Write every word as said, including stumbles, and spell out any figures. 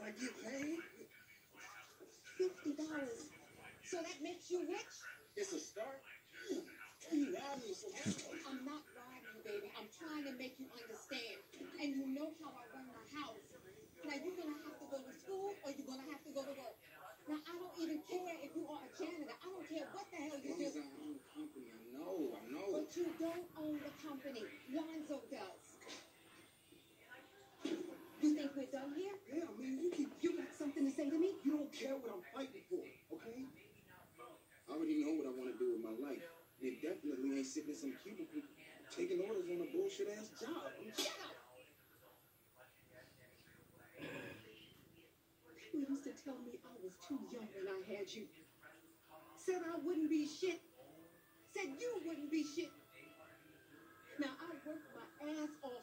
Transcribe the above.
I get paid? Fifty dollars. So that makes you rich? It's a start. You riding me so hard. I'm not riding you, baby. I'm trying to make you understand. And you know how I run my house. Now you're gonna have to go to school or you're gonna have to go to work. Now I don't even care if you are a janitor. I don't care what the hell you do. I own the company. I know. I know. But you don't own the company. Lonzo does. You think we're done here? Yeah, I mean, you keep. You got something to say to me? You don't care what I'm fighting for, okay? I already know what I want to do with my life. It definitely ain't sitting in some cubicle taking orders on a bullshit ass job. I'm Shut up! People used to tell me I was too young when I had you. Said I wouldn't be shit. Said you wouldn't be shit. Now I worked my ass off